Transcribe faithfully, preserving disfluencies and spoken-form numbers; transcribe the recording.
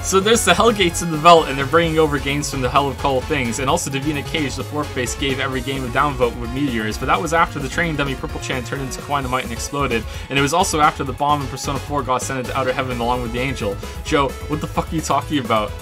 So there's the Hellgates in the Vault, and they're bringing over games from the Hell of Cold Things, and also Davina Cage, the fourth base, gave every game a downvote with meteors, but that was after the training dummy Purple Chan turned into Kawaii and exploded, and it was also after the bomb in Persona four got sent into Outer Heaven along with the Angel. Joe, what the fuck are you talking about?